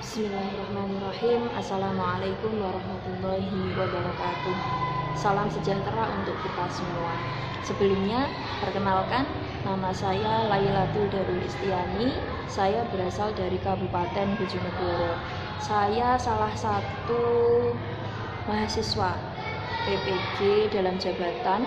Bismillahirrahmanirrahim. Assalamualaikum warahmatullahi wabarakatuh. Salam sejahtera untuk kita semua. Sebelumnya, perkenalkan, nama saya Lailatul Darul Istiani. Saya berasal dari Kabupaten Bojonegoro. Saya salah satu mahasiswa PPG dalam jabatan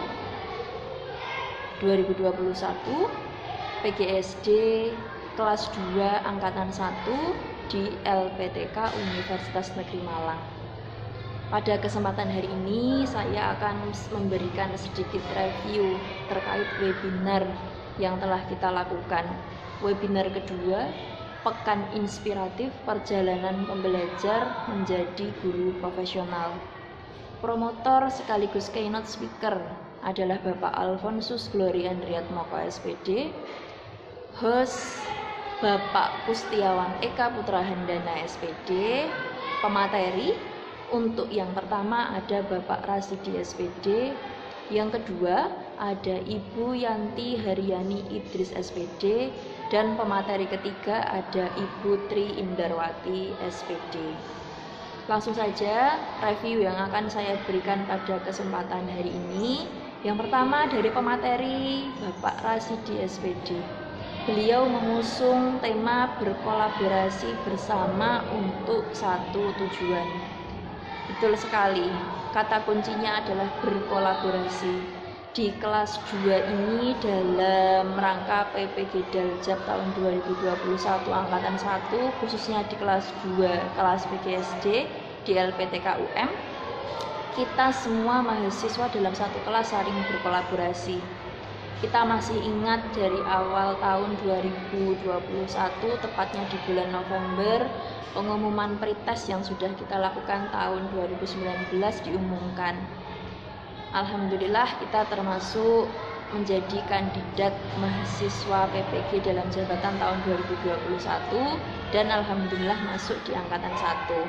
2021 PGSD kelas 2 angkatan 1 di LPTK Universitas Negeri Malang. Pada kesempatan hari ini saya akan memberikan sedikit review terkait webinar yang telah kita lakukan. Webinar kedua, Pekan Inspiratif Perjalanan Pembelajar Menjadi Guru Profesional. Promotor sekaligus keynote speaker adalah Bapak Alfonsus Glory Andriatmoko SPD. Host Bapak Kustiawan Eka Putra Handana SPD. Pemateri untuk yang pertama ada Bapak Rasidi SPD, yang kedua ada Ibu Yanti Haryani Idris SPD, dan pemateri ketiga ada Ibu Tri Indarwati SPD. Langsung saja review yang akan saya berikan pada kesempatan hari ini. Yang pertama dari pemateri Bapak Rasidi SPD. Beliau mengusung tema berkolaborasi bersama untuk satu tujuan. Betul sekali, kata kuncinya adalah berkolaborasi. Di kelas 2 ini dalam rangka PPG Daljab tahun 2021 angkatan 1, khususnya di kelas 2 kelas PGSD di LPTK UM, kita semua mahasiswa dalam satu kelas saling berkolaborasi. Kita masih ingat dari awal tahun 2021, tepatnya di bulan November, pengumuman pretest yang sudah kita lakukan tahun 2019 diumumkan. Alhamdulillah kita termasuk menjadi kandidat mahasiswa PPG dalam jabatan tahun 2021 dan alhamdulillah masuk di angkatan 1.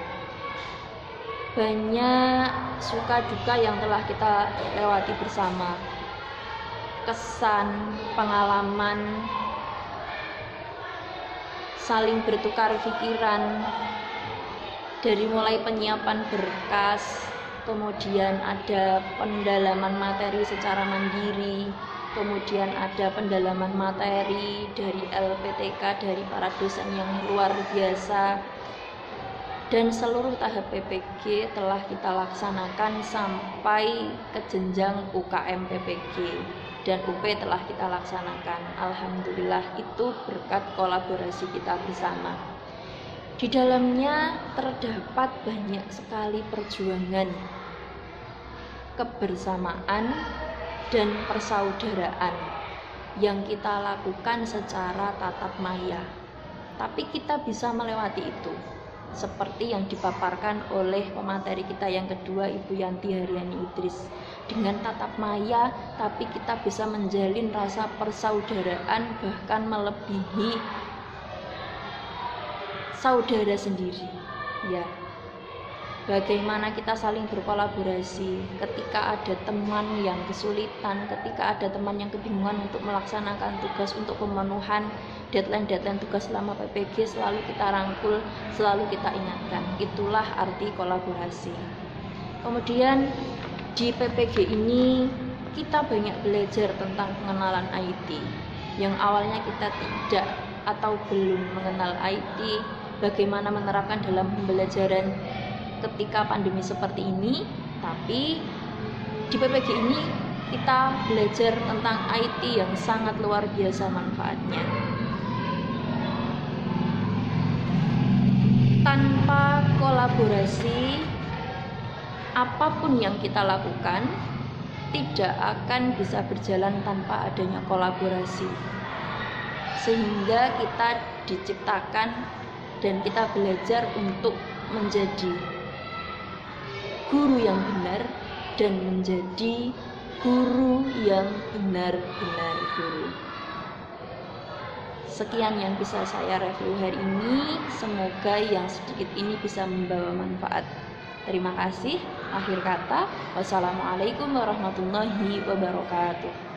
Banyak suka duka yang telah kita lewati bersama. Kesan, pengalaman, saling bertukar pikiran, dari mulai penyiapan berkas, kemudian ada pendalaman materi secara mandiri, kemudian ada pendalaman materi dari LPTK, dari para dosen yang luar biasa, dan seluruh tahap PPG telah kita laksanakan sampai ke jenjang UKM PPG. Dan UP telah kita laksanakan. Alhamdulillah itu berkat kolaborasi kita bersama. Di dalamnya terdapat banyak sekali perjuangan, kebersamaan, dan persaudaraan yang kita lakukan secara tatap maya. Tapi kita bisa melewati itu, seperti yang dipaparkan oleh pemateri kita yang kedua, Ibu Yanti Haryani Idris. Dengan tatap maya, tapi kita bisa menjalin rasa persaudaraan, bahkan melebihi saudara sendiri. Ya, bagaimana kita saling berkolaborasi ketika ada teman yang kesulitan, ketika ada teman yang kebingungan untuk melaksanakan tugas, untuk pemenuhan deadline tugas selama PPG, selalu kita rangkul, selalu kita ingatkan. Itulah arti kolaborasi. Kemudian di PPG ini kita banyak belajar tentang pengenalan IT. Yang awalnya kita tidak atau belum mengenal IT, bagaimana menerapkan dalam pembelajaran ketika pandemi seperti ini. Tapi di PPG ini kita belajar tentang IT yang sangat luar biasa manfaatnya. Tanpa kolaborasi, apapun yang kita lakukan tidak akan bisa berjalan tanpa adanya kolaborasi. Sehingga kita diciptakan dan kita belajar untuk menjadi guru yang benar dan menjadi guru yang benar-benar guru. Sekian yang bisa saya review hari ini. Semoga yang sedikit ini bisa membawa manfaat. Terima kasih. Akhir kata, wassalamualaikum warahmatullahi wabarakatuh.